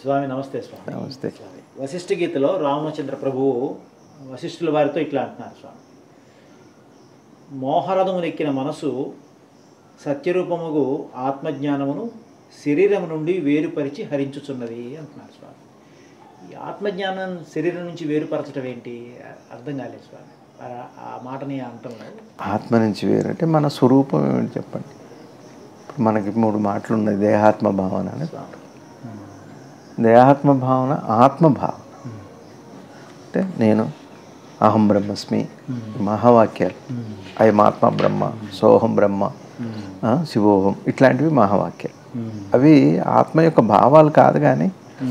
స్వామి నమస్తే స్వామి. నమస్తే. స్వామి వశిష్ఠ గీతలో రామచంద్ర ప్రభువు వశిష్ఠుల వారితో ఇట్లా అంటున్నారు స్వామి. మోహరథమునెక్కిన మనసు సత్యరూపముగు ఆత్మజ్ఞానమును శరీరం నుండి వేరుపరిచి హరించుచున్నది అంటున్నారు స్వామి. ఈ ఆత్మజ్ఞానం శరీరం నుంచి వేరుపరచడం ఏంటి అర్థం కాలేదు స్వామి. ఆ మాటని అంటున్నారు. ఆత్మ నుంచి వేరంటే మన స్వరూపం ఏమిటి చెప్పండి. ఇప్పుడు మనకి 3 మాటలు ఉన్నాయి. దేహాత్మ భావన అని. దేహాత్మ భావన, ఆత్మభావన అంటే నేను అహం బ్రహ్మస్మి, మహావాక్యాలు, అయమాత్మ బ్రహ్మ, సోహం బ్రహ్మ, శివోహం, ఇట్లాంటివి మహావాక్యాలు. అవి ఆత్మ యొక్క భావాలు కాదు కానీ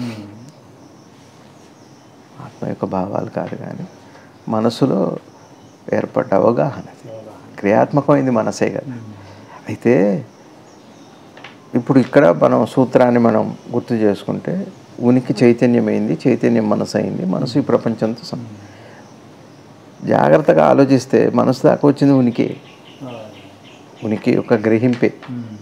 మనసులో ఏర్పడ్డ అవగాహన, క్రియాత్మకమైంది మనసే కదా. అయితే ఇప్పుడు ఇక్కడ మనం సూత్రాన్ని మనం గుర్తు చేసుకుంటే, ఉనికి చైతన్యమైంది, చైతన్యం మనసు అయింది, మనసు ఈ ప్రపంచంతో జాగ్రత్తగా ఆలోచిస్తే మనసు దాకా వచ్చింది ఉనికి యొక్క గ్రహింపే.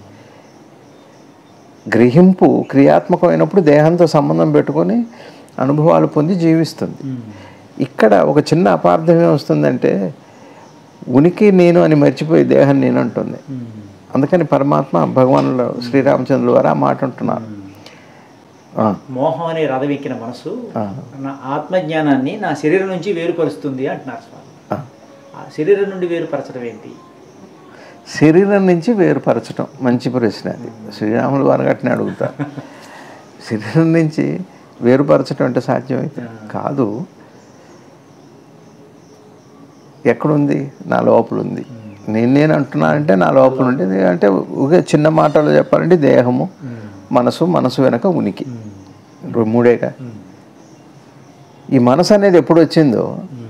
గ్రహింపు క్రియాత్మకమైనప్పుడు దేహంతో సంబంధం పెట్టుకొని అనుభవాలు పొంది జీవిస్తుంది. ఇక్కడ ఒక చిన్న అపార్థం ఏమొస్తుందంటే, ఉనికి నేను అని మర్చిపోయి దేహం నేను అంటుంది. అందుకని పరమాత్మ భగవానుడు శ్రీరామచంద్రుల వారు ఆ మాట అంటున్నారు. మోహం అనే రథం ఎక్కిన మనసు నా ఆత్మజ్ఞానాన్ని నా శరీరం నుంచి వేరుపరుస్తుంది అంటున్నారు స్వామి. ఆ శరీరం నుండి వేరుపరచడం ఏంటి? శరీరం నుంచి వేరుపరచడం మంచి ప్రశ్న. అది శ్రీరాములు వారు గట్టిని అడుగుతారు. శరీరం నుంచి వేరుపరచడం అంటే సాధ్యమైతే కాదు. ఎక్కడుంది? నా లోపల ఉంది. నేను అంటున్నానంటే నా లోపల ఉండేది. అంటే ఒకే చిన్న మాటలో చెప్పాలంటే దేహము, మనసు వెనక ఉనికి, 3ఏగా. ఈ మనసు అనేది ఎప్పుడు వచ్చిందో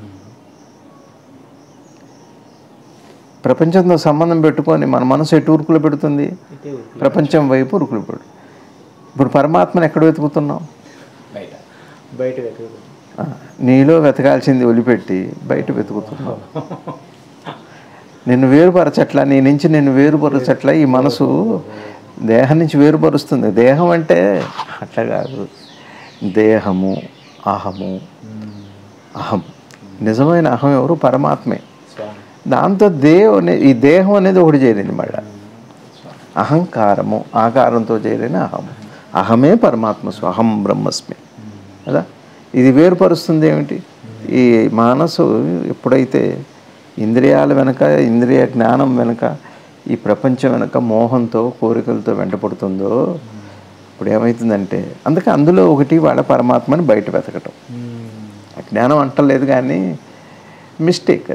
ప్రపంచంతో సంబంధం పెట్టుకొని మన మనసు ఎటు ఉరుకులు పెడుతుంది? ప్రపంచం వైపు ఉరుకులు పెడు. ఇప్పుడు పరమాత్మను ఎక్కడ వెతుకుతున్నాం? బయట వెతుకుతున్నాం. నీలో వెతకాల్సింది వదిలిపెట్టి బయట వెతుకుతున్నాం. నిన్ను వేరుపరచట్లా, నీ నుంచి నిన్ను వేరుపరచట్లా. ఈ మనసు దేహం నుంచి వేరుపరుస్తుంది. దేహం అంటే అట్లా కాదు. దేహము, అహము, అహం, నిజమైన అహం ఎవరు? పరమాత్మే. దాంతో ఈ దేహం అనేది ఒకటి చేరింది. మళ్ళీ అహంకారము, ఆకారంతో చేరిన అహము. అహమే పరమాత్మ, అహం బ్రహ్మస్మి కదా. ఇది వేరుపరుస్తుంది ఏమిటి? ఈ మనసు ఎప్పుడైతే ఇంద్రియాల వెనక, ఇంద్రియ జ్ఞానం వెనక, ఈ ప్రపంచం వెనక మోహంతో, కోరికలతో వెంటపడుతుందో ఇప్పుడు ఏమవుతుందంటే, అందుకే అందులో ఒకటి వాళ్ళ పరమాత్మని బయట వెతకటం. జ్ఞానం అంటలేదు కానీ మిస్టేక్,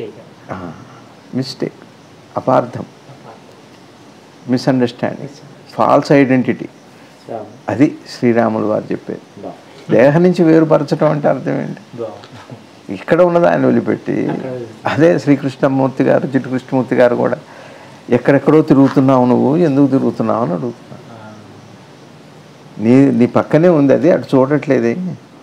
అపార్థం, మిస్అండర్స్టాండింగ్, ఫాల్స్ ఐడెంటిటీ. అది శ్రీరాములు వారు చెప్పేది. దేహం నుంచి వేరుపరచడం అంటే అర్థం ఏంటి? ఇక్కడ ఉన్నది ఆయన వదిలిపెట్టి, అదే శ్రీకృష్ణమూర్తి గారు, జిడ్డు కృష్ణమూర్తి గారు కూడా ఎక్కడెక్కడో తిరుగుతున్నావు, నువ్వు ఎందుకు తిరుగుతున్నావు అని అడుగుతున్నావు. నీ పక్కనే ఉంది, అది అటు చూడట్లేదే.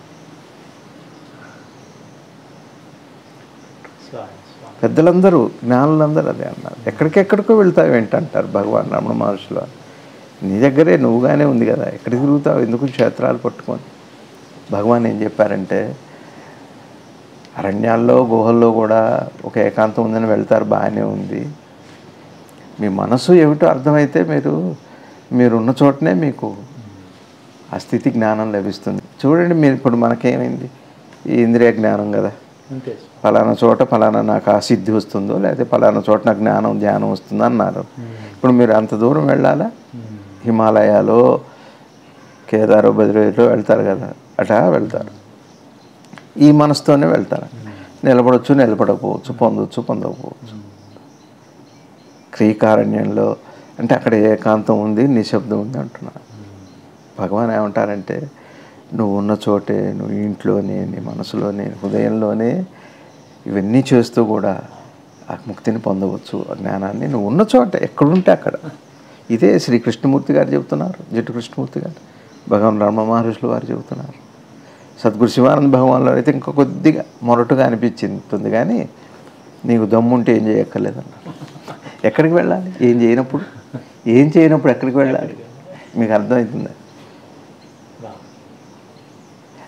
పెద్దలందరూ, జ్ఞానులందరూ అదే అన్నారు. ఎక్కడికెక్కడికో వెళ్తావు ఏంటంటారు భగవాన్ రమణ మహర్షులు. నీ దగ్గరే నువ్వుగానే ఉంది కదా, ఎక్కడ తిరుగుతావు, ఎందుకు క్షేత్రాలు పట్టుకొని? భగవాన్ ఏం చెప్పారంటే, అరణ్యాల్లో, గుహల్లో కూడా ఒక ఏకాంతం ఉందని వెళ్తారు, బాగానే ఉంది. మీ మనసు ఏమిటో అర్థమైతే మీరున్న చోటనే మీకు ఆ స్థితి జ్ఞానం లభిస్తుంది. చూడండి, మీరు ఇప్పుడు మనకేమైంది? ఈ ఇంద్రియ జ్ఞానం కదా. ఫలానా చోట ఫలానా నాకు ఆ సిద్ధి వస్తుందో, లేకపోతే ఫలానా చోట నాకు జ్ఞానం, ధ్యానం వస్తుందో అన్నారు. ఇప్పుడు మీరు అంత దూరం వెళ్ళాలా? హిమాలయాలో, కేదారో, బద్రీలో వెళ్తారు కదా, అటా వెళ్తారు. ఈ మనసుతోనే వెళ్తారు. నిలబడవచ్చు, నిలబడకపోవచ్చు, పొందవచ్చు, పొందకపోవచ్చు. క్రీకారణ్యంలో అంటే అక్కడ ఏకాంతం ఉంది, నిశ్శబ్దం ఉంది అంటున్నారు. భగవాన్ ఏమంటారంటే, నువ్వు ఉన్న చోటే, నువ్వు ఇంట్లోనే, నీ మనసులోనే, హృదయంలోనే ఇవన్నీ చేస్తూ కూడా ఆ ముక్తిని పొందవచ్చు, ఆ జ్ఞానాన్ని నువ్వు ఉన్న చోట, ఎక్కడుంటే అక్కడ. ఇదే శ్రీ కృష్ణమూర్తి గారు చెబుతున్నారు, జిడ్డు కృష్ణమూర్తి గారు, భగవాన్ రమణ మహర్షులు వారు చెబుతున్నారు. సద్గురు శివానంద భగవాన్లో అయితే ఇంకా కొద్దిగా మొరటుగా అనిపించింది కానీ, నీకు దమ్ముంటే ఏం చేయక్కర్లేదన్నారు. ఎక్కడికి వెళ్ళాలి? ఏం చేయనప్పుడు ఎక్కడికి వెళ్ళాలి? మీకు అర్థమవుతుంది.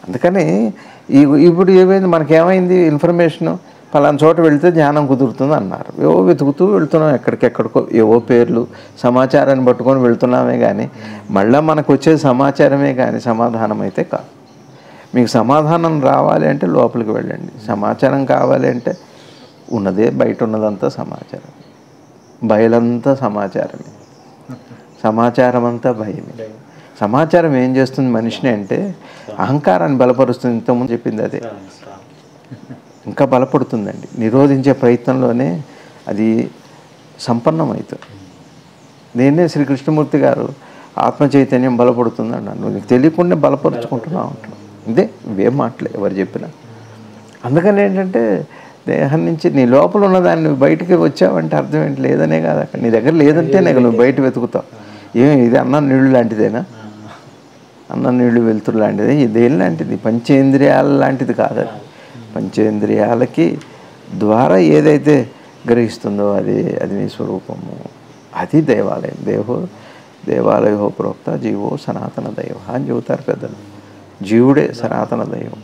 అందుకని ఇప్పుడు ఏమైంది, మనకేమైంది ఇన్ఫర్మేషను, పలానా చోట వెళితే ధ్యానం కుదురుతుంది అన్నారు. ఏవో వెతుకుతూ వెళ్తున్నాం, ఎక్కడికెక్కడికో ఏవో పేర్లు సమాచారాన్ని పట్టుకొని వెళ్తున్నామే కానీ మళ్ళీ మనకు వచ్చే సమాచారమే కానీ సమాధానం అయితే కాదు. మీకు సమాధానం రావాలి అంటే లోపలికి వెళ్ళండి. సమాచారం కావాలి అంటే ఉన్నదే, బయట ఉన్నదంతా సమాచారం, బయలంతా సమాచారమే, సమాచారం అంతా భయమే. సమాచారం ఏం చేస్తుంది మనిషిని అంటే అహంకారాన్ని బలపరుస్తుంది. ఇంతకుముందు చెప్పింది అదే, ఇంకా బలపడుతుందండి. నిరోధించే ప్రయత్నంలోనే అది సంపన్నమవుతుంది. నేనే శ్రీకృష్ణమూర్తి గారు ఆత్మ చైతన్యం బలపడుతుంది అన్నాను. నువ్వు తెలియకుండా బలపరుచుకుంటున్నావు అంటున్నావు. ఇదే ఇవేం మాటలే ఎవరు చెప్పినా. అందుకని ఏంటంటే దేహం నుంచి నీ లోపల ఉన్నదాన్ని నువ్వు బయటికి వచ్చావంటే అర్థం ఏంటి, లేదనే కాదు. అక్కడ నీ దగ్గర లేదంటేనే నువ్వు బయట వెతుకుతావు. ఇది అన్నం నీళ్ళు లాంటిదేనా? అన్నం నీళ్ళు వెలుతురు లాంటిదే. ఇదేం లాంటిది? పంచేంద్రియాల లాంటిది కాదు. పంచేంద్రియాలకి ద్వారా ఏదైతే గ్రహిస్తుందో అది నీ స్వరూపము. అది దేవాలయం. దేవాలయో ప్రోక్త జీవో సనాతన దైవ అని చెబుతారు పెద్దలు. జీవుడే సనాతన దైవం.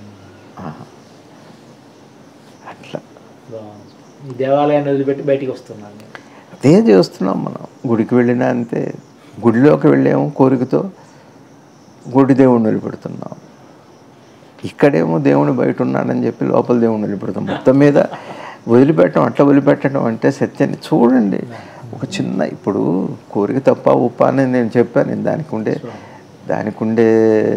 అట్లా ఈ దేవాలయాన్ని వదిలిపెట్టి బయటికి వస్తున్నాను. అదే చేస్తున్నాం మనం. గుడికి వెళ్ళినా అంతే. గుడిలోకి వెళ్ళాము కోరికతో, గుడి దేవుణ్ణి వదిలిపెడుతున్నాం. ఇక్కడేమో దేవుని బయట ఉన్నాడని చెప్పి లోపల దేవుణ్ణి వదిలిపెడతాం. మొత్తం మీద వదిలిపెట్టడం, అట్లా వదిలిపెట్టడం అంటే సత్యాన్ని చూడండి. ఒక చిన్న ఇప్పుడు కోరిక తప్ప ఉప్ప అని నేను చెప్పాను. దానికి ఉండే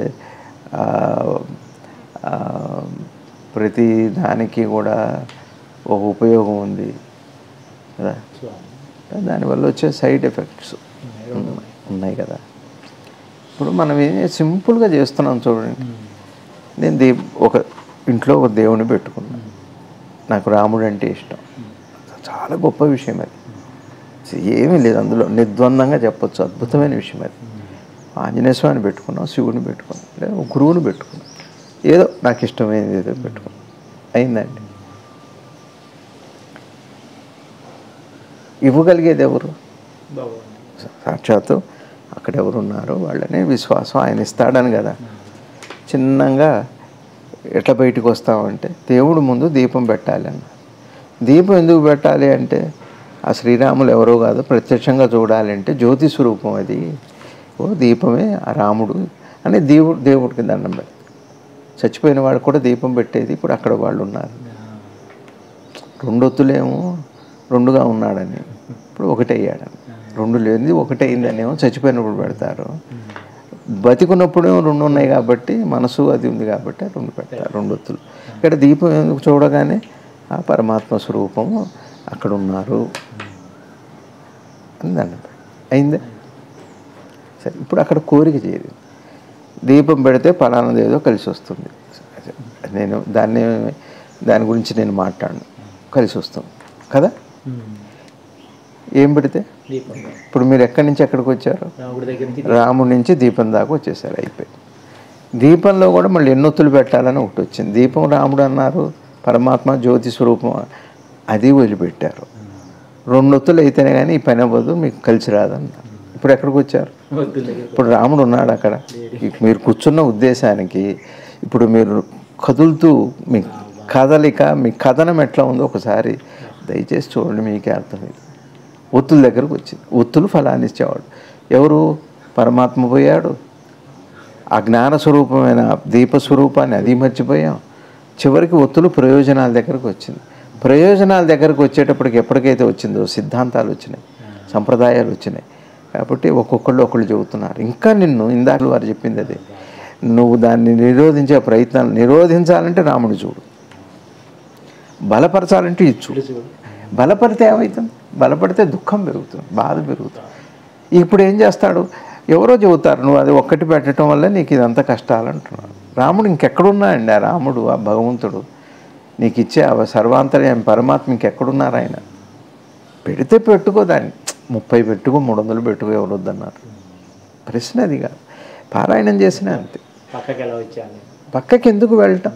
ప్రతి దానికి కూడా ఒక ఉపయోగం ఉంది కదా. దానివల్ల వచ్చే సైడ్ ఎఫెక్ట్స్ ఉన్నాయి కదా. ఇప్పుడు మనం సింపుల్గా చేస్తున్నాం చూడండి. నేను ఒక ఇంట్లో ఒక దేవుని పెట్టుకున్నాను. నాకు రాముడు అంటే ఇష్టం. చాలా గొప్ప విషయం అది. ఏమీ లేదు అందులో, నిర్ద్వందంగా చెప్పచ్చు. అద్భుతమైన విషయం అది. ఆంజనేయ స్వామిని పెట్టుకున్నాం, శివుని పెట్టుకున్నాం, లేదా ఒక గురువుని పెట్టుకున్నాం. ఏదో నాకు ఇష్టమైనది ఏదో పెట్టుకున్నాం. అయిందండి. ఇవ్వగలిగేది ఎవరు? సాక్షాత్తు అక్కడ ఎవరున్నారో వాళ్ళనే విశ్వాసం ఆయన ఇస్తాడని కదా. చిన్నగా ఎట్లా బయటకు వస్తామంటే దేవుడు ముందు దీపం పెట్టాలి అన్న. దీపం ఎందుకు పెట్టాలి అంటే ఆ శ్రీరాములు ఎవరో కాదు, ప్రత్యక్షంగా చూడాలి అంటే జ్యోతి స్వరూపం అది. ఓ దీపమే ఆ రాముడు అని దేవుడికి దండం పెడతాడు. చచ్చిపోయిన వాడు కూడా దీపం పెట్టేది. ఇప్పుడు అక్కడ వాళ్ళు ఉన్నారు. రెండొత్తులేమో రెండుగా ఉన్నాడని, ఇప్పుడు ఒకటయ్యాడని. రెండు లేనిది ఒకటైందనేమో చచ్చిపోయినప్పుడు పెడతారు. బతికున్నప్పుడేమో రెండు ఉన్నాయి కాబట్టి, మనసు అది ఉంది కాబట్టి రెండు పెడతారు, రెండొత్తులు. ఇక్కడ దీపం ఎందుకు చూడగానే ఆ పరమాత్మ స్వరూపము అక్కడ ఉన్నారు అని దండం అయిందే. సరే, ఇప్పుడు అక్కడ కోరిక చేయదు. దీపం పెడితే పలానాది ఏదో కలిసి వస్తుంది. నేను దాని గురించి నేను మాట్లాడను. కలిసి వస్తాం కదా. ఏం పెడితే ఇప్పుడు మీరు ఎక్కడి నుంచి ఎక్కడికి వచ్చారు? రాముడి నుంచి దీపం దాకా వచ్చేసారు. అయిపోయి దీపంలో కూడా మళ్ళీ ఎన్నొత్తులు పెట్టాలని ఒకటి వచ్చింది. దీపం రాముడు అన్నారు, పరమాత్మ జ్యోతి స్వరూపం అది వదిలిపెట్టారు. రెండొత్తులు అయితేనే కానీ ఈ పని అవ్వదు, మీకు కలిసి రాదన్నారు. ఇప్పుడు ఎక్కడికి వచ్చారు? ఇప్పుడు రాముడు ఉన్నాడు అక్కడ. మీరు కూర్చున్న ఉద్దేశానికి ఇప్పుడు మీరు కదులుతూ మీ కదలిక, మీ కథనం ఎట్లా ఉందో ఒకసారి దయచేసి చూడండి, మీకే అర్థమైంది. ఒత్తుల దగ్గరకు వచ్చింది. ఒత్తులు ఫలాన్ని ఇచ్చేవాడు ఎవరు? పరమాత్మ పోయాడు. ఆ జ్ఞాన స్వరూపమైన దీపస్వరూపాన్ని అది మర్చిపోయాం. చివరికి ఒత్తులు ప్రయోజనాల దగ్గరకు వచ్చింది. ప్రయోజనాల దగ్గరకు వచ్చేటప్పటికి ఎప్పటికైతే వచ్చిందో సిద్ధాంతాలు వచ్చినాయి, సంప్రదాయాలు వచ్చినాయి. కాబట్టి ఒక్కొక్కళ్ళు ఒకళ్ళు చెబుతున్నారు. ఇంకా నిన్ను ఇందాక వారు చెప్పింది అదే, నువ్వు దాన్ని నిరోధించే ప్రయత్నాలు, నిరోధించాలంటే రాముడు చూడు, బలపరచాలంటే ఇది చూడు. బలపడితే ఏమవుతుంది? బలపడితే దుఃఖం పెరుగుతుంది, బాధ పెరుగుతుంది. ఇప్పుడు ఏం చేస్తాడు? ఎవరో చెబుతారు నువ్వు అది ఒక్కటి పెట్టడం వల్ల నీకు ఇదంతా కష్టాలు అంటున్నాడు. రాముడు ఇంకెక్కడున్నాయండి? ఆ రాముడు, ఆ భగవంతుడు నీకు ఇచ్చే ఆ సర్వాంతర్యామి పరమాత్మ ఇంకెక్కడున్నారు? ఆయన పెడితే పెట్టుకో, దాన్ని 30 పెట్టుకో, 300 పెట్టుకో, ఎవరు వద్దన్నారు? ప్రశ్న అది కాదు. పారాయణం చేసినా అంతే. పక్కకి ఎందుకు వెళ్ళటం?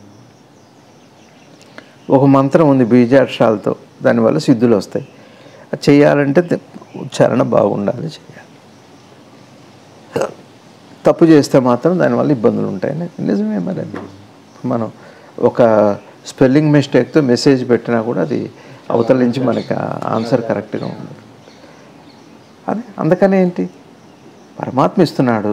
ఒక మంత్రం ఉంది బీజాక్షరాలతో, దానివల్ల సిద్ధులు వస్తాయి. అది చేయాలంటే ఉచ్చారణ బాగుండాలి, చేయాలి. తప్పు చేస్తే మాత్రం దానివల్ల ఇబ్బందులు ఉంటాయని నిజమే. మరి అది మనం ఒక స్పెల్లింగ్ మిస్టేక్తో మెసేజ్ పెట్టినా కూడా అది అవతల నుంచి మనకి ఆన్సర్ కరెక్ట్గా ఉండదు. అదే అందుకనే ఏంటి, పరమాత్మ ఇస్తున్నాడు,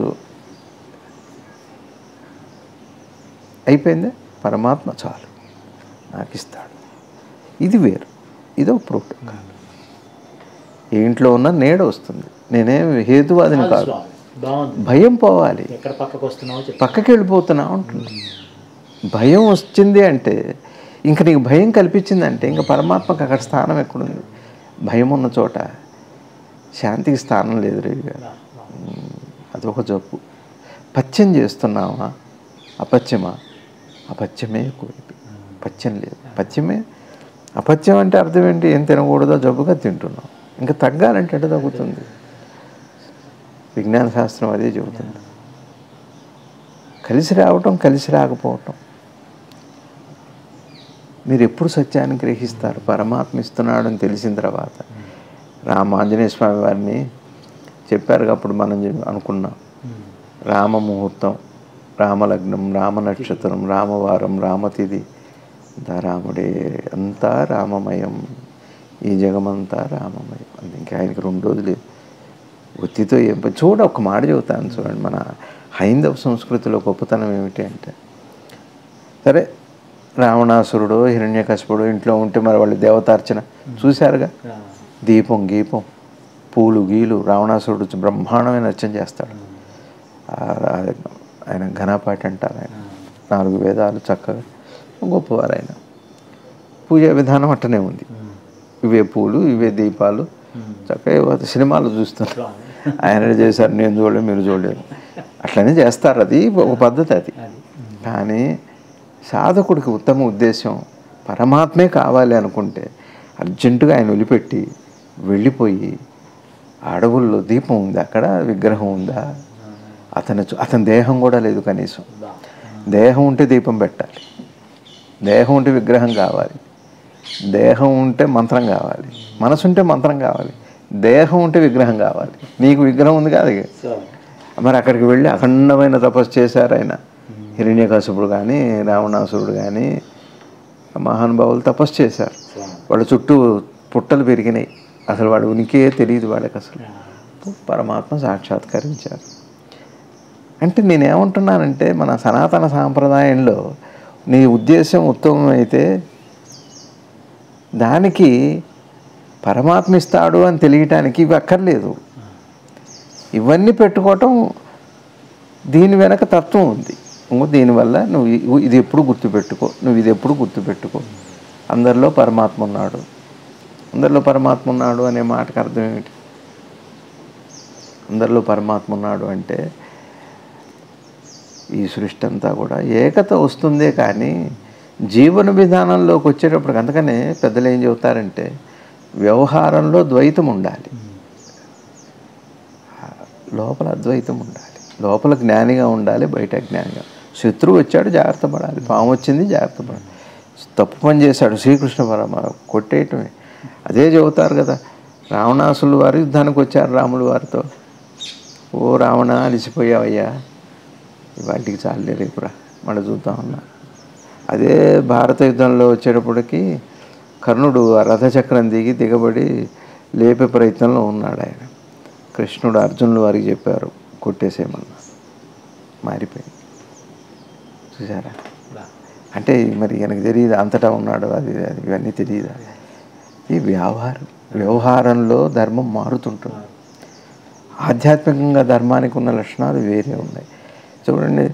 అయిపోయిందే, పరమాత్మ చాలు నాకు ఇస్తాడు, ఇది వేరు, ఇదో ప్రోటోకాల్. ఏ ఇంట్లో ఉన్న నీడ వస్తుంది, నేనేం హేతువాదిని కాదు. భయం పోవాలి, పక్కకి వెళ్ళిపోతున్నా ఉంటుంది. భయం వచ్చింది అంటే ఇంక నీకు భయం కల్పించిందంటే ఇంకా పరమాత్మకు అక్కడ స్థానం ఎక్కడుంది? భయం ఉన్న చోట శాంతికి స్థానం లేదు రేవి గారు. అదొక జబ్బు. పచ్చం చేస్తున్నావా అపత్యమా? అపత్యమే ఎక్కువ, పచ్చం లేదు. పచ్చమే అపత్యం అంటే అర్థం ఏంటి? ఏం తినకూడదో జబ్బుగా తింటున్నాం. ఇంకా తగ్గాలంటే ఎట్లా తగ్గుతుంది? విజ్ఞాన శాస్త్రం అదే చెబుతుంది. కలిసి రావటం, కలిసి రాకపోవటం. మీరు ఎప్పుడు సత్యాన్ని గ్రహిస్తారు? పరమాత్మ ఇస్తున్నాడు అని తెలిసిన తర్వాత. ఆంజనేయ స్వామి వారిని చెప్పారు, అప్పుడు మనం అనుకున్నాం, రామ ముహూర్తం, రామలగ్నం, రామ నక్షత్రం, రామవారం, రామతిథి, అంతా రాముడే, అంతా రామమయం, ఈ జగమంతా రామమయం. అది ఇంకా ఆయనకి 2 రోజులు ఒత్తితో ఏం చూడ. ఒక మాట చెబుతాను చూడండి, మన హైందవ సంస్కృతిలో గొప్పతనం ఏమిటి అంటే, సరే రావణాసురుడు హిరణ్యకశిపుడు ఇంట్లో ఉంటే మరి వాళ్ళు దేవతార్చన చూశారుగా, దీపం గీపం పూలు గీలు, రావణాసురుడు బ్రహ్మాండమైన అర్చన చేస్తాడు. ఆయన ఘనపాటి అంటారు, ఆయన 4 వేదాలు చక్కగా గొప్పవారు. ఆయన పూజా విధానం అట్టనే ఉంది, ఇవే పూలు ఇవే దీపాలు చక్కగా సినిమాలు చూస్తున్నారు. ఆయన చేశారు, నేను చూడలేదు మీరు చూడలేదు, అట్లనే చేస్తారు. అది ఒక పద్ధతి అది. కానీ సాధకుడికి ఉత్తమ ఉద్దేశం పరమాత్మే కావాలి అనుకుంటే అర్జెంటుగా ఆయన వదిలిపెట్టి వెళ్ళిపోయి, అడవుల్లో దీపం ఉంది, అక్కడ విగ్రహం ఉందా, అతని దేహం కూడా లేదు కనీసం. దేహం ఉంటే దీపం పెట్టాలి, దేహం ఉంటే విగ్రహం కావాలి, దేహం ఉంటే మంత్రం కావాలి, మనసు ఉంటే మంత్రం కావాలి, దేహం ఉంటే విగ్రహం కావాలి. నీకు విగ్రహం ఉంది కాదు. మరి అక్కడికి వెళ్ళి అఖండమైన తపస్సు చేశారు ఆయన. హిరణ్యకశిపుడు కానీ రావణాసురుడు కానీ మహానుభావులు తపస్సు చేశారు. వాళ్ళ చుట్టూ పుట్టలు పెరిగినాయి, అసలు వాడు ఉనికే తెలియదు వాళ్ళకి. అసలు పరమాత్మ సాక్షాత్కరించారు. అంటే నేనేమంటున్నానంటే, మన సనాతన సాంప్రదాయంలో నీ ఉద్దేశం ఉత్తమమైతే దానికి పరమాత్మ ఇస్తాడు అని తెలియటానికి ఇవి అక్కర్లేదు. ఇవన్నీ పెట్టుకోవటం దీని వెనక తత్వం ఉంది. దీనివల్ల నువ్వు ఇది ఎప్పుడు గుర్తుపెట్టుకో, నువ్వు ఇది ఎప్పుడు గుర్తుపెట్టుకో, అందరిలో పరమాత్మ ఉన్నాడు. అందరిలో పరమాత్మ ఉన్నాడు అనే మాటకు అర్థం ఏమిటి? అందరిలో పరమాత్మ ఉన్నాడు అంటే ఈ సృష్టి అంతా కూడా ఏకత వస్తుందే కానీ జీవన విధానంలోకి వచ్చేటప్పటికి, అందుకనే పెద్దలు ఏం చెబుతారంటే వ్యవహారంలో ద్వైతం ఉండాలి, లోపల అద్వైతం ఉండాలి. లోపల జ్ఞానిగా ఉండాలి, బయట జ్ఞానిగా. శత్రువు వచ్చాడు జాగ్రత్త పడాలి, పాము వచ్చింది జాగ్రత్త పడాలి. తప్పు పని చేశాడు శ్రీకృష్ణ పరమాత్మ కొట్టేయటమే. అదే చెబుతారు కదా, రావణాసులు వారు యుద్ధానికి వచ్చారు రాములు వారితో. ఓ రావణ అలిసిపోయావయ్యా, వాటికి చాలే రేపురా మళ్ళీ చూద్దామన్నా. అదే భారత యుద్ధంలో వచ్చేటప్పటికి కర్ణుడు ఆ రథచక్రం దిగబడి లేపే ప్రయత్నంలో ఉన్నాడు ఆయన. కృష్ణుడు అర్జునులు వారికి చెప్పారు కొట్టేసేయమన్నా, మారిపోయింది. చూసారా? అంటే మరి మనకు తెలియదు అంతటా ఉన్నాడు, అది ఇవన్నీ తెలియదు. ఈ వ్యవహారంలో ధర్మం మారుతుంటుంది. ఆధ్యాత్మికంగా ధర్మానికి ఉన్న లక్షణాలు వేరే ఉన్నాయి. చూడండి,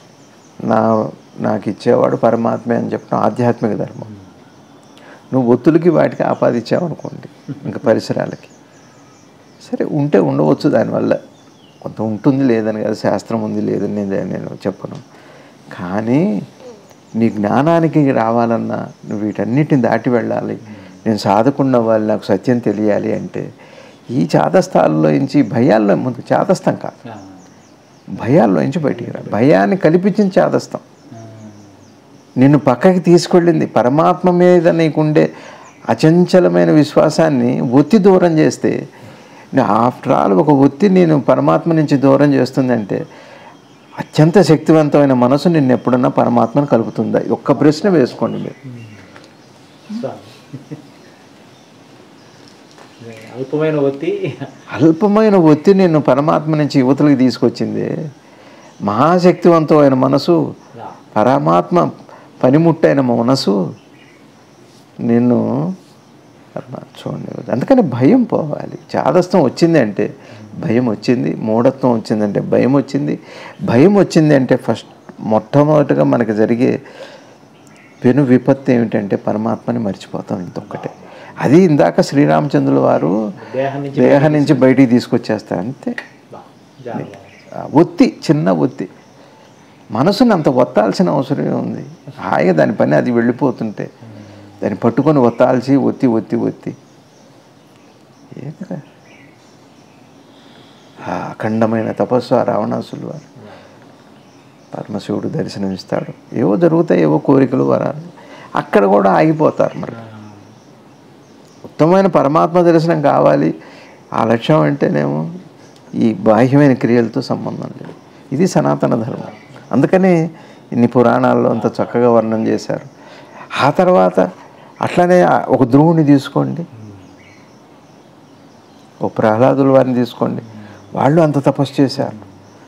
నాకు ఇచ్చేవాడు పరమాత్మే అని చెప్పడం ఆధ్యాత్మిక ధర్మం. నువ్వు ఒత్తులకి వాటికి ఆపాదించావనుకోండి, ఇంకా పరిసరాలకి సరే ఉంటే ఉండవచ్చు, దానివల్ల కొంత ఉంటుంది లేదని కదా, శాస్త్రం ఉంది లేదని నేను చెప్పను. కానీ నీ జ్ఞానానికి రావాలన్నా నువ్వు వీటన్నిటిని దాటి వెళ్ళాలి. నేను సాధకుండా వాళ్ళు నాకు సత్యం తెలియాలి అంటే ఈ చాతస్థాల్లో నుంచి భయాల్లో ముందు చాతస్థం కాదు, భయాల్లో నుంచి బయటికి రా. భయాన్ని కల్పించిన చాతస్థం నిన్ను పక్కకి తీసుకెళ్ళింది. పరమాత్మ మీద నీకుండే అచంచలమైన విశ్వాసాన్ని ఒత్తి దూరం చేస్తే, ఆఫ్టర్ ఆల్ ఒక ఒత్తి నేను పరమాత్మ నుంచి దూరం చేస్తుందంటే అత్యంత శక్తివంతమైన మనసు నిన్ను ఎప్పుడన్నా పరమాత్మను కలుపుతుందా? ఒక్క ప్రశ్న వేసుకోండి మీరు. స్వామి అల్పమైన ఒత్తి అల్పమైన ఒత్తి నిన్ను పరమాత్మ నుంచి యువతలకు తీసుకొచ్చింది. మహాశక్తివంతమైన మనసు, పరమాత్మ పనిముట్టైన మనసు నిన్ను చూడండి. అందుకని భయం పోవాలి. చాదస్తం వచ్చింది అంటే భయం వచ్చింది, మూఢత్వం వచ్చిందంటే భయం వచ్చింది. భయం వచ్చింది అంటే ఫస్ట్ మొట్టమొదటిగా మనకి జరిగే పెను విపత్తు ఏమిటంటే పరమాత్మని మర్చిపోతాం. ఇంకొకటే అది ఇందాక శ్రీరామచంద్రుల వారు దేహం నుంచి బయటికి తీసుకొచ్చేస్తారు అంతే. ఒత్తి, చిన్న ఒత్తి. మనసుని అంత ఒత్తాల్సిన అవసరమే ఉంది. హాయిగా దాని పని అది వెళ్ళిపోతుంటే దాన్ని పట్టుకొని ఒత్తాల్సి ఒత్తి ఒత్తి ఒత్తి ఏదిరా అఖండమైన తపస్సు ఆ రావణాసులు వారు. పరమశివుడు దర్శనమిస్తాడు, ఏవో జరుగుతాయి, ఏవో కోరికలు వరాలు, అక్కడ కూడా ఆగిపోతారు. మరి ఉత్తమమైన పరమాత్మ దర్శనం కావాలి. ఆ లక్ష్యం అంటేనేమో ఈ బాహ్యమైన క్రియలతో సంబంధం లేదు. ఇది సనాతన ధర్మం. అందుకని ఇన్ని పురాణాల్లో అంత చక్కగా వర్ణన చేశారు. ఆ తర్వాత అట్లనే ఒక ధ్రువుని తీసుకోండి, ఓ ప్రహ్లాదుల వారిని తీసుకోండి, వాళ్ళు అంత తపస్సు చేశారు.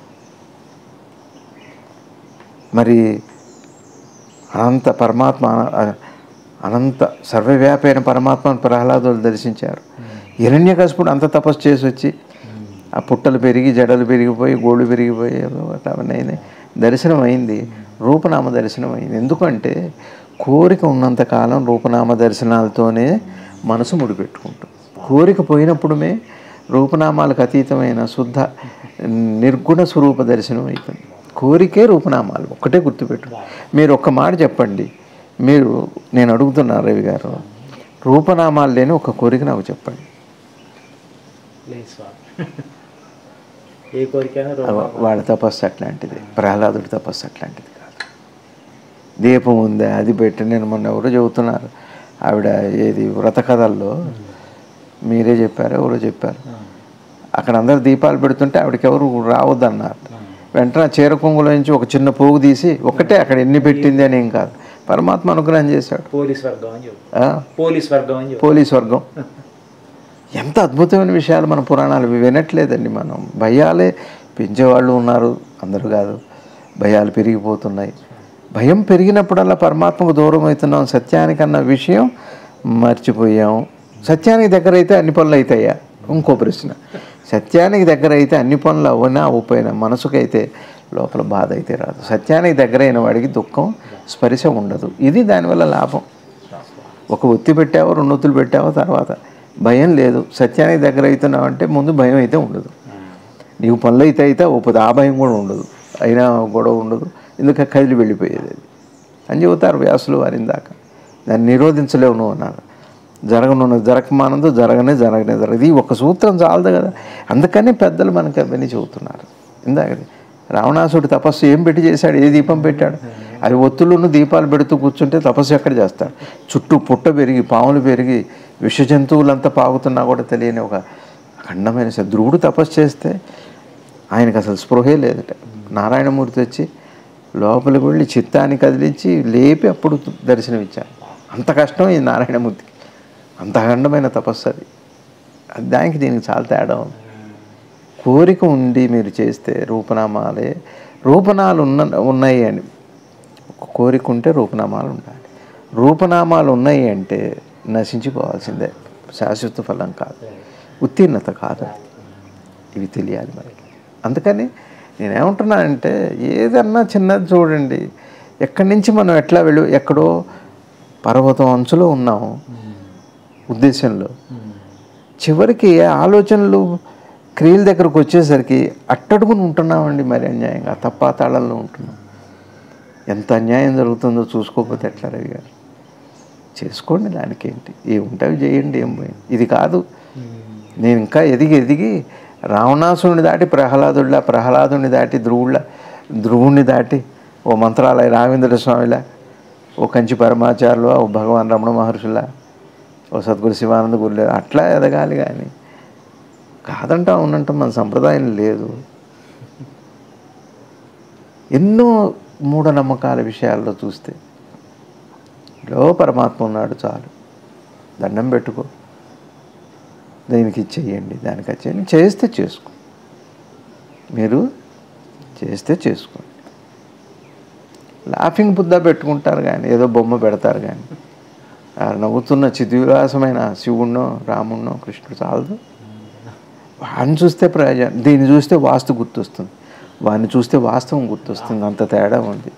మరి అనంత పరమాత్మ, అనంత సర్వవ్యాపైన పరమాత్మను ప్రహ్లాదులు దర్శించారు. హిరణ్యకశిపుడు అంత తపస్సు చేసి వచ్చి ఆ పుట్టలు పెరిగి జడలు పెరిగిపోయి గోళ్ళు పెరిగిపోయి అవన్నీ దర్శనం అయింది. రూపనామ దర్శనం అయింది. ఎందుకంటే కోరిక ఉన్నంతకాలం రూపనామ దర్శనాలతోనే మనసు ముడిపెట్టుకుంటుంది. కోరిక పోయినప్పుడుమే రూపనామాలకు అతీతమైన శుద్ధ నిర్గుణ స్వరూప దర్శనం అయిపోయింది. కోరికే రూపనామాలు ఒక్కటే గుర్తుపెట్టు. మీరు ఒక్క మాట చెప్పండి, మీరు, నేను అడుగుతున్నా రవి గారు, రూపనామాలు లేని ఒక కోరిక నాకు చెప్పండి. ఏ కోరికైనా వాళ్ళ తపస్సు అట్లాంటిది, ప్రహ్లాదుడి తపస్సు అట్లాంటిది కాదు. దీపం ఉందా అది పెట్టి, నేను మొన్న ఎవరో చెబుతున్నారు, ఆవిడ ఏది వ్రత కథల్లో మీరే చెప్పారు, ఎవరో చెప్పారు, అక్కడ అందరు దీపాలు పెడుతుంటే ఆవిడకి ఎవరు రావద్దన్నారు. వెంటనే చీర కొంగులో నుంచి ఒక చిన్న పోగు తీసి ఒకటే అక్కడ ఎన్ని పెట్టింది అని ఏం కాదు, పరమాత్మ అనుగ్రహం చేశాడు. పోలీస్ వర్గం. ఎంత అద్భుతమైన విషయాలు మన పురాణాలు వినట్లేదండి. మనం భయాలే పెంచేవాళ్ళు ఉన్నారు, అందరూ కాదు. భయాలు పెరిగిపోతున్నాయి. భయం పెరిగినప్పుడల్లా పరమాత్మకు దూరం అవుతున్నాం, సత్యానికన్న విషయం మర్చిపోయాం. సత్యానికి దగ్గర అయితే అన్ని పనులు అవుతాయా? ఇంకో ప్రశ్న. సత్యానికి దగ్గర అయితే అన్ని పనులు అవనా అవ్వపోయినా మనసుకైతే లోపల బాధ అయితే రాదు. సత్యానికి దగ్గర అయిన వాడికి దుఃఖం స్పర్శ ఉండదు. ఇది దానివల్ల లాభం. ఒక ఒత్తి పెట్టావో, రెండు ఒత్తులు పెట్టావో, తర్వాత భయం లేదు. సత్యానికి దగ్గర అవుతున్నావు అంటే ముందు భయం అయితే ఉండదు. నీకు పనులు అయితే ఒప్పదు, ఆ భయం కూడా ఉండదు, అయినా గొడవ ఉండదు. ఎందుకంటే కదిలి వెళ్ళిపోయేది అది అని చెబుతారు వ్యాసులు వారి దాకా. దాన్ని నిరోధించలేవు నువ్వు అన్నారు. జరగనున్నది జరగమానందు, జరగనే ఇది ఒక సూత్రం చాలదు కదా. అందుకని పెద్దలు మనకి అవన్నీ చెబుతున్నారు. ఇందాక రావణాసుడు తపస్సు ఏం పెట్టి చేశాడు? ఏ దీపం పెట్టాడు? అది ఒత్తులను దీపాలు పెడుతూ కూర్చుంటే తపస్సు ఎక్కడ చేస్తాడు? చుట్టూ పుట్ట పెరిగి, పాములు పెరిగి, విష జంతువులంతా పాగుతున్నా కూడా తెలియని ఒక అఖండమైన ధ్రువుడు తపస్సు చేస్తే ఆయనకు అసలు స్పృహే లేదట. నారాయణమూర్తి వచ్చి లోపలికి వెళ్ళి చిత్తాన్ని కదిలించి లేపి అప్పుడు దర్శనమిచ్చారు. అంత కష్టం ఈ నారాయణమూర్తికి, అంత అఖండమైన తపస్సు అది. దానికి దీనికి చాలా తేడా ఉంది. కోరిక ఉండి మీరు చేస్తే రూపనామాలే, రూపనాలు ఉన్నాయి అని కోరిక ఉంటే రూపనామాలు ఉండాలి. రూపనామాలు ఉన్నాయి అంటే నశించిపోవాల్సిందే, శాశ్వత ఫలం కాదు, ఉత్తీర్ణత కాదు. ఇవి తెలియాలి మనకి. అందుకని నేనేమంటున్నానంటే ఏదన్నా చిన్నది చూడండి, ఎక్కడి నుంచి మనం ఎట్లా ఎక్కడో పర్వతం అంచులో ఉన్నాము ఉద్దేశంలో, చివరికి ఆలోచనలు క్రియల దగ్గరకు వచ్చేసరికి అట్టడుగుని ఉంటున్నామండి. మరి అన్యాయంగా తప్పాతాళంలో ఉంటున్నాం. ఎంత అన్యాయం జరుగుతుందో చూసుకోకపోతే ఎట్లా రవి గారు? చేసుకోండి, దానికి ఏంటి, ఏముంటావి చేయండి, ఏం పోయింది. ఇది కాదు, నేను ఇంకా ఎదిగి రావణాసుని దాటి ప్రహ్లాదుని దాటి ధ్రువుణ్ణి దాటి ఓ మంత్రాలయ రాఘవేంద్ర స్వామిలా, ఓ కంచి పరమాచార్యులు, ఓ భగవాన్ రమణ మహర్షులా, ఓ సద్గురు శివానంద గురులే అట్లా ఎదగాలి. కానీ కాదంటా ఉన్నంట మన సంప్రదాయం లేదు. ఎన్నో మూఢనమ్మకాల విషయాల్లో చూస్తే పరమాత్మ ఉన్నాడు చాలు, దండం పెట్టుకో, దీనికి ఇచ్చేయండి, దానికి ఇచ్చేయండి, చేస్తే చేసుకో, మీరు చేస్తే చేసుకోండి. లాఫింగ్ బుద్ధ పెట్టుకుంటారు కానీ, ఏదో బొమ్మ పెడతారు కానీ, నవ్వుతున్న చిద్విలాసమైన శివుణ్ణో రాముణ్ణో కృష్ణుడు చాలదు. వాడిని చూస్తే ప్రయోజనం, దీన్ని చూస్తే వాస్తు గుర్తొస్తుంది, వాడిని చూస్తే వాస్తవం గుర్తొస్తుంది, అంత తేడా ఉంది.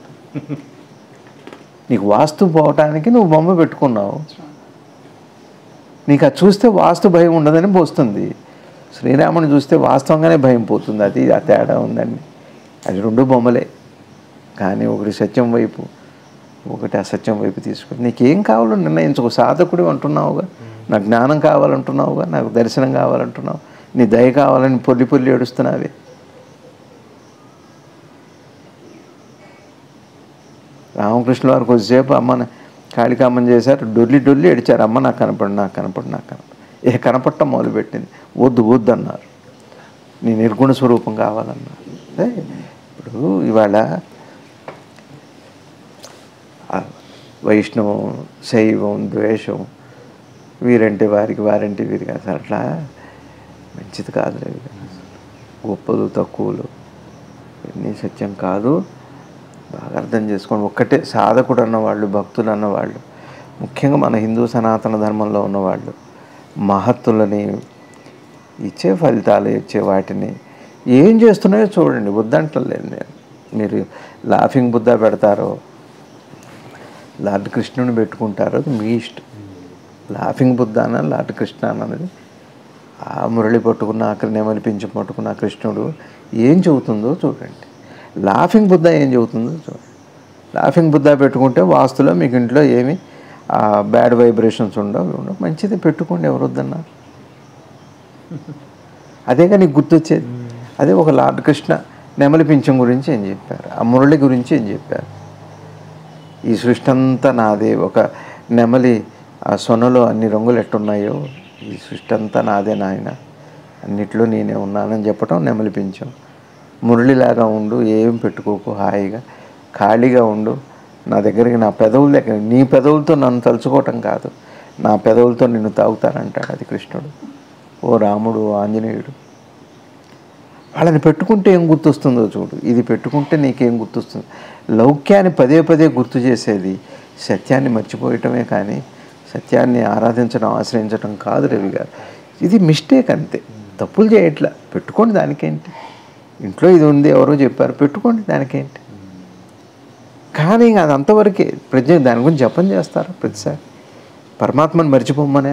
నీకు వాస్తు పోవటానికి నువ్వు బొమ్మ పెట్టుకున్నావు, నీకు అది చూస్తే వాస్తు భయం ఉండదని పోస్తుంది. శ్రీరాముని చూస్తే వాస్తవంగానే భయం పోతుంది. అది ఆ తేడా ఉందండి. అది రెండు బొమ్మలే, కానీ ఒకటి సత్యం వైపు, ఒకటి అసత్యం వైపు తీసుకుని నీకేం కావాలో నిర్ణయించుకో. సాధకుడు అంటున్నావుగా, నాకు జ్ఞానం కావాలంటున్నావుగా, నాకు దర్శనం కావాలంటున్నావు, నీ దయ కావాలని పొల్లి పొల్లి ఏడుస్తున్నావే. రామకృష్ణుల వారు కొద్దిసేపు అమ్మని కాళికామ్మని చేశారు, డొల్లి డొల్లి ఏడిచారు, అమ్మ నాకు కనపడు, నాకు కనపడు, నాకు కనపడు. కనపడటం మొదలుపెట్టింది. వద్దు వద్దు అన్నారు, నీ నిర్గుణ స్వరూపం కావాలన్నారు. ఇప్పుడు ఇవాళ వైష్ణవం, శైవం, ద్వేషం, వీరంటే వారికి, వారంటే వీరికి, అసలు అట్లా మంచిది కాదు. గొప్పలు తక్కువలు ఇవన్నీ సత్యం కాదు. బాగా అర్థం చేసుకోండి. ఒక్కటే సాధకుడు అన్నవాళ్ళు, భక్తులు అన్నవాళ్ళు, ముఖ్యంగా మన హిందూ సనాతన ధర్మంలో ఉన్నవాళ్ళు మహత్తులని ఇచ్చే ఫలితాలు ఇచ్చే వాటిని ఏం చేస్తున్నాయో చూడండి. వద్దంటలేదు నేను. మీరు లాఫింగ్ బుద్ధ పెడతారో, లార్డ్ కృష్ణుని పెట్టుకుంటారో, అది మీ ఇష్టం. లాఫింగ్ బుద్ధ అన్న లార్డ్ కృష్ణ అన్నది ఆ మురళి పట్టుకున్న, అక్కడ నెమలి పింఛు పట్టుకున్న కృష్ణుడు ఏం చెబుతుందో చూడండి. లాఫింగ్ బుద్ధ ఏం చెబుతుందో చూడండి. లాఫింగ్ బుద్ధ పెట్టుకుంటే వాస్తులో మీకు ఇంట్లో ఏమి బ్యాడ్ వైబ్రేషన్స్ ఉండవు. మంచిది పెట్టుకోండి, ఎవరు వద్దన్నారు. అదేగా నీకు గుర్తొచ్చేది. అదే ఒక లార్డ్ కృష్ణ నెమలి పింఛం గురించి ఏం చెప్పారు, ఆ మురళి గురించి ఏం చెప్పారు. ఈ సృష్టి అంతా నాదే, ఒక నెమలి ఆ సొనలో అన్ని రంగులు ఎట్టున్నాయో, ఈ సృష్టి అంతా నాదే నాయన, అన్నిట్లో నేనే ఉన్నానని చెప్పటం నెమలి పింఛం. మురళిలాగా ఉండు, ఏం పెట్టుకోకు, హాయిగా ఖాళీగా ఉండు, నా దగ్గరికి నా పెదవుల దగ్గర, నీ పెదవులతో నన్ను తలుచుకోవటం కాదు, నా పెదవులతో నిన్ను తాగుతానంటాడు. అది కృష్ణుడు. ఓ రాముడు, ఆంజనేయుడు. వాళ్ళని పెట్టుకుంటే ఏం గుర్తొస్తుందో చూడు. ఇది పెట్టుకుంటే నీకేం గుర్తొస్తుంది. లౌక్యాన్ని పదే పదే గుర్తు చేసేది సత్యాన్ని మర్చిపోయటమే, కానీ సత్యాన్ని ఆరాధించడం, ఆశ్రయించడం కాదు రవి గారు. ఇది మిస్టేక్ అంతే. తప్పులు చేయట్లా, పెట్టుకోండి, దానికేంటి. ఇంట్లో ఇది ఉంది, ఎవరో చెప్పారు, పెట్టుకోండి, దానికేంటి. కానీ అది అంతవరకే. దాని గురించి జపం చేస్తారు ప్రతిసారి. పరమాత్మను మర్చిపోమ్మనే.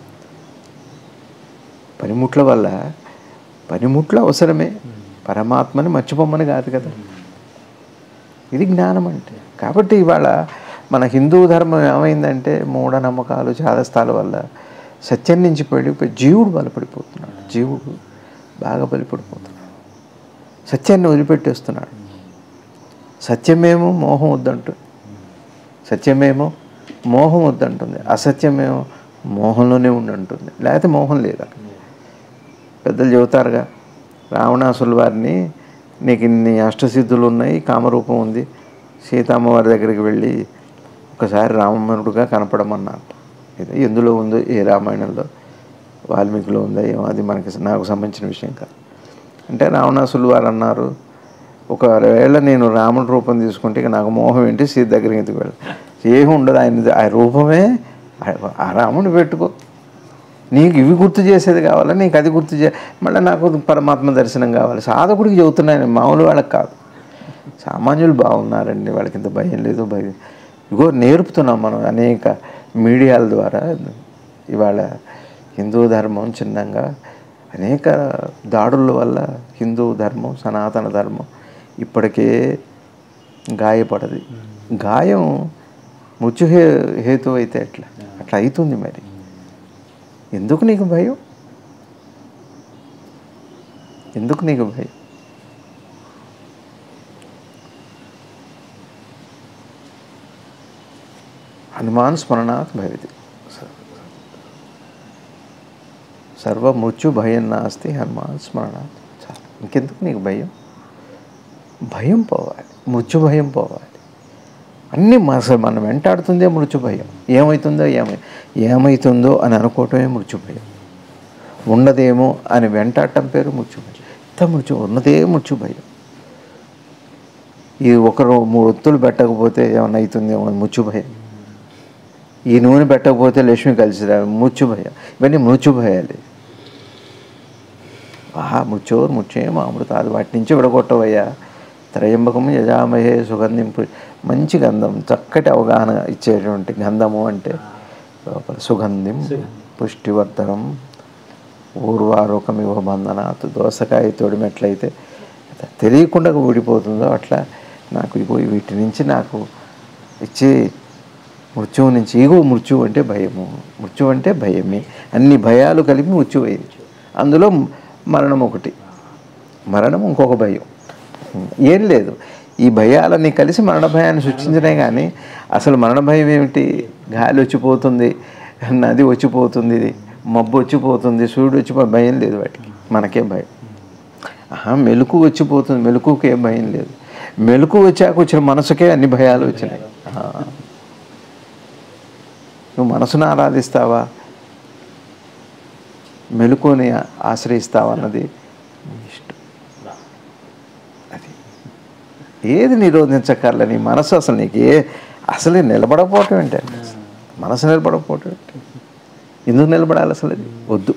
పనిముట్ల వల్ల, పనిముట్లు అవసరమే, పరమాత్మని మర్చిపోమ్మని కాదు కదా. ఇది జ్ఞానం అంటే. కాబట్టి ఇవాళ మన హిందూ ధర్మం ఏమైందంటే మూఢనమ్మకాలు, చాదస్తాల వల్ల సత్యం నుంచి పడిపోయి జీవుడు బలపడిపోతున్నాడు. జీవుడు బాగా బలపడిపోతున్నాడు, సత్యాన్ని వదిలిపెట్టేస్తున్నాడు. సత్యమేమో మోహం వద్దంటుంది, సత్యమేమో మోహం వద్దంటుంది, అసత్యమేమో మోహంలోనే ఉండంటుంది. లేకపోతే మోహం లేదు. అక్కడ పెద్దలు చెబుతారుగా, రావణాసుల వారిని, నీకు ఇన్ని అష్టసిద్ధులు ఉన్నాయి, కామరూపం ఉంది, సీతమ్మవారి దగ్గరికి వెళ్ళి ఒకసారి రామనుడుగా కనపడమన్నారు. ఎందులో ఉందో, ఏ రామాయణంలో, వాల్మీకిలో ఉందో ఏమో, అది నాకు సంబంధించిన విషయం కాదు. అంటే రావణాసులు వారు అన్నారు, ఒకవేళ నేను రాముడి రూపం తీసుకుంటే ఇక నాకు మోహం ఏంటి, సీత దగ్గరికి ఎందుకు వెళ్ళి, ఏమి ఉండదు, ఆ రూపమే, ఆ రాముడిని పెట్టుకో. నీకు ఇవి గుర్తు చేసేది కావాలా, నీకు అది గుర్తు మళ్ళీ నాకు పరమాత్మ దర్శనం కావాలి. సాధకుడికి చెబుతున్నాను, మామూలు వాళ్ళకి కాదు. సామాన్యులు బాగున్నారండి, వాళ్ళకి ఇంత భయం లేదు, భయం. ఇగో నేర్పుతున్నాం మనం అనేక మీడియాల ద్వారా. ఇవాళ హిందూ ధర్మం చిన్నంగా అనేక దాడుల వల్ల హిందూ ధర్మం, సనాతన ధర్మం ఇప్పటికే గాయపడది. గాయం మృత్యు హేతు అయితే అట్లా అవుతుంది. మరి ఎందుకు నీకు భయం? ఎందుకు నీకు భయం? హనుమాన్ స్మరణాత్ భవతి, సర్వ మృత్యు భయం నాస్తి హనుమాన్ స్మరణాత్. చాలు, ఇంకెందుకు నీకు భయం? భయం పోవాలి, మృత్యు భయం పోవాలి. అన్నీ అసలు మనం వెంటాడుతుందే మృత్యు భయం. ఏమవుతుందో అని అనుకోవటమే మృత్యు భయం. ఉన్నదేమో అని వెంటాడటం పేరు మృత్యు భయం. ఉన్నదే మృత్యు భయం. ఈ ఒకరు 3 ఒత్తులు పెట్టకపోతే ఏమన్నా అవుతుందేమో మృత్యు భయం. ఈ నూనె పెట్టకపోతే లక్ష్మి కలిసి రా మృత్యు భయం. ఇవన్నీ మృత్యు భయాలు. మృత్యేమ అమృతాలు వాటి నుంచి విడగొట్టవయ్యా. త్రయంబకము యజామహే సుగంధిం. మంచి గంధం, చక్కటి అవగాహన ఇచ్చేటువంటి గంధము అంటే సుగంధిం పుష్టివర్ధనం ఊర్వారోకమివ బంధనాత్. దోసకాయ తోడిమెట్లయితే తెలియకుండా ఊడిపోతుందో అట్లా నాకు వీటి నుంచి నాకు ఇచ్చే మృత్యువు నుంచి మృత్యువు అంటే భయము. మృత్యువు అంటే భయమే. అన్ని భయాలు కలిపి మృత్యువు అయింది. అందులో మరణం ఒకటి, మరణం ఇంకొక భయం. ఏం లేదు, ఈ భయాలన్నీ కలిసి మరణ భయాన్ని సృష్టించినాయి. కానీ అసలు మరణ భయం ఏమిటి? గాలి వచ్చిపోతుంది, నది వచ్చిపోతుంది, మబ్బు వచ్చిపోతుంది, సూర్యుడు వచ్చిపోయి భయం లేదు వాటికి. మనకే భయం. మెలకు వచ్చిపోతుంది, మెలకుకి ఏం భయం లేదు. మెలకు వచ్చాక వచ్చిన మనసుకే అన్ని భయాలు వచ్చినాయి. నువ్వు మనసును ఆరాధిస్తావా, మెలకుని ఆశ్రయిస్తావా అన్నది ఇష్టం. అది ఏది నిరోధించక్కర్లే. నీ మనసు అసలు నీకు అసలు నిలబడకపోవటం ఏంటంటే, మనసు నిలబడకపోవటం ఏంటి? ఎందుకు నిలబడాలి? అసలు అది వద్దు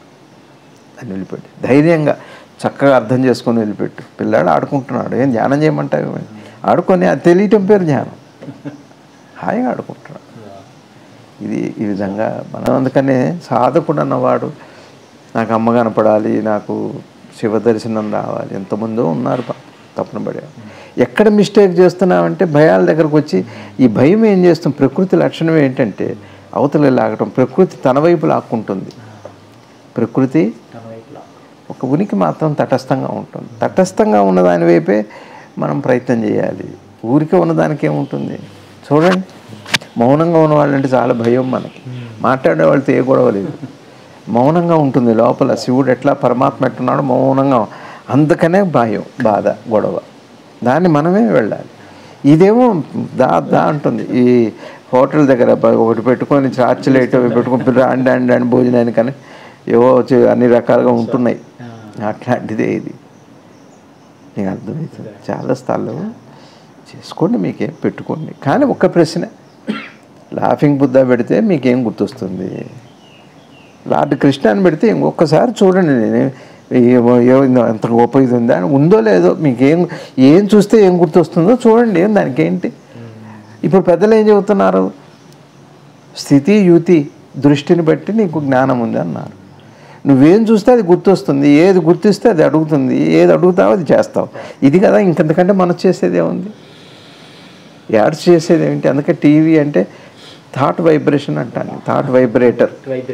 అని వెళ్ళిపెట్టి ధైర్యంగా చక్కగా అర్థం చేసుకొని వెళ్ళిపెట్టు. పిల్లాడు ఆడుకుంటున్నాడు, ఏం ధ్యానం చేయమంటావు? ఆడుకొని అది తెలియటం పేరు ధ్యానం. హాయిగా ఆడుకుంటున్నాడు. ఈ విధంగా మనం అందుకనే సాధకుడు అన్నవాడు నాకు అమ్మ కనపడాలి, నాకు శివ దర్శనం రావాలి. ఎంతమందో ఉన్నారు తప్పున పడే. ఎక్కడ మిస్టేక్ చేస్తున్నామంటే భయాల దగ్గరకు వచ్చి ఈ భయం ఏం చేస్తాం? ప్రకృతి లక్షణం ఏంటంటే అవతల లాగటం. ప్రకృతి తన వైపు లాక్కుంటుంది. ప్రకృతి ఒక ఉనికి మాత్రం తటస్థంగా ఉంటుంది. తటస్థంగా ఉన్నదాని వైపే మనం ప్రయత్నం చేయాలి. ఊరికే ఉన్నదానికి ఏముంటుంది? చూడండి, మౌనంగా ఉన్నవాళ్ళంటే చాలా భయం మనకి. మాట్లాడే వాళ్ళతో ఏ గొడవ లేదు, మౌనంగా ఉంటుంది లోపల. శివుడు ఎట్లా, పరమాత్మ ఎట్టున్నాడు, మౌనంగా. అందుకనే భయం, బాధ, గొడవ. దాన్ని మనమే వెళ్ళాలి. ఇదేమో దా అంటుంది. ఈ హోటల్ దగ్గర ఒకటి పెట్టుకొని చార్చలేట్ పెట్టుకొని అండి భోజనానికి కానీ ఏవో అన్ని రకాలుగా ఉంటున్నాయి. అట్లాంటిదే ఇది. నీకు అర్థమవుతుంది. చాలా స్థాయిలో చేసుకోండి, మీకేం పెట్టుకోండి. కానీ ఒక్క ప్రశ్న, లాఫింగ్ బుద్ధ పెడితే మీకేం గుర్తొస్తుంది? లార్డ్ కృష్ణాన్ని పెడితే ఇంకొకసారి చూడండి. ఎంత గొప్ప ఇది ఉందా ఉందో లేదో, మీకేం చూస్తే ఏం గుర్తొస్తుందో చూడండి. దానికి ఏంటి? ఇప్పుడు పెద్దలు ఏం చెబుతున్నారు? స్థితి యుతి దృష్టిని బట్టి నీకు జ్ఞానం ఉంది అన్నారు. నువ్వేం చూస్తే అది గుర్తొస్తుంది, ఏది గుర్తిస్తే అది అడుగుతుంది, ఏది అడుగుతావో అది చేస్తావు. ఇది కదా, ఇంకంతకంటే మనసు చేసేదే ఉంది. యాడ్స్ చేసేది ఏంటి? అందుకే టీవీ అంటే థాట్ వైబ్రేషన్ అంటాను, థాట్ వైబ్రేటర్.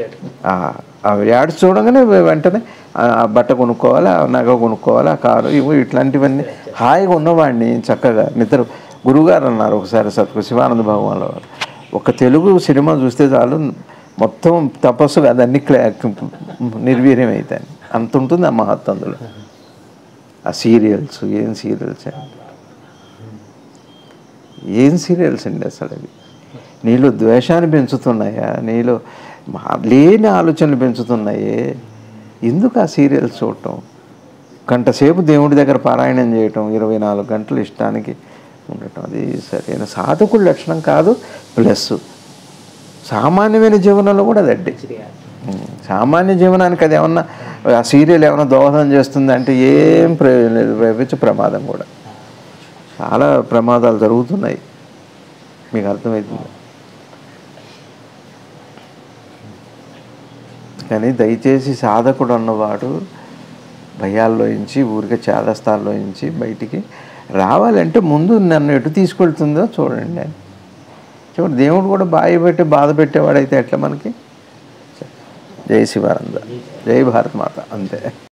ఆ యాడ్స్ చూడగానే వెంటనే ఆ బట్ట కొనుక్కోవాలి, ఆ నగ కొనుక్కోవాలి, ఆ కారు, ఇట్లాంటివన్నీ. హాయిగా ఉన్నవాడిని చక్కగా నిద్ర. గురువుగారు అన్నారు ఒకసారి, శివానంద భగవాన్లో, ఒక తెలుగు సినిమా చూస్తే చాలు మొత్తం తపస్సు అదన్నీ నిర్వీర్యం అవుతాయి. అంత ఉంటుంది ఆ మహత్వం అందులో. ఆ సీరియల్స్, ఏం సీరియల్స్ అండి అసలు. అవి నీలో ద్వేషాన్ని పెంచుతున్నాయా? నీలో లేని ఆలోచనలు పెంచుతున్నాయే. ఎందుకు ఆ సీరియల్స్ చూడటం? గంట సేపు దేవుడి దగ్గర పారాయణం చేయటం, 24 గంటలు ఇష్టానికి ఉండటం, అది సరైన సాధకుడి లక్షణం కాదు. ప్లస్ సామాన్యమైన జీవనంలో కూడా అది అడ్డే. సామాన్య జీవనానికి అది ఏమన్నా, ఆ సీరియల్ ఏమైనా దోహదం చేస్తుంది అంటే ఏం ప్రయోజనం లేదు. రేపించే ప్రమాదం కూడా, చాలా ప్రమాదాలు జరుగుతున్నాయి. మీకు అర్థమవుతుంది. కానీ దయచేసి సాధకుడు అన్నవాడు భయాల్లోంచి, ఊరికే చేదస్థాల్లోంచి బయటికి రావాలంటే ముందు నన్ను ఎటు తీసుకెళ్తుందో చూడండి. చూడండి, దేవుడు కూడా బాధ పెట్టేవాడైతే ఎట్లా మనకి? జై శివానంద, జై భారత్ మాత. అంతే.